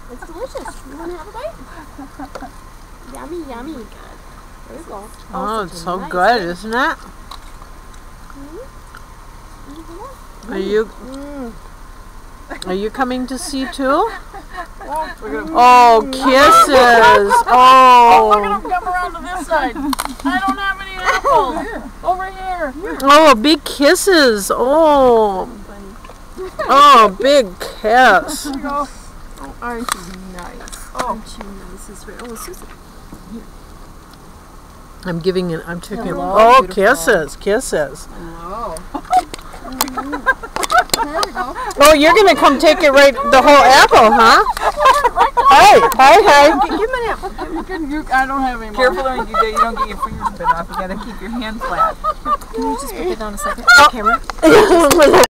It's delicious. You want to have a bite? Yummy, yummy. There you go. Oh, it's so nice good, isn't it? Are you coming to see too? Oh, kisses! Oh, look at Oh, them come around to this side. I don't have any apples. Over here. oh, big kisses! Oh, oh, big kiss! There you go. Oh, aren't you nice? Oh. Aren't you nice? It's very, oh, Susan. I'm giving it. I'm taking. Hello, Oh, beautiful. kisses, kisses! Hello. Oh, you're gonna come take it right the whole apple, huh? Hey, hey, hey! Give me an apple. I don't have any more. Careful or you don't get your fingers bit off. You gotta keep your hand flat. Can you just put it down a second? Camera.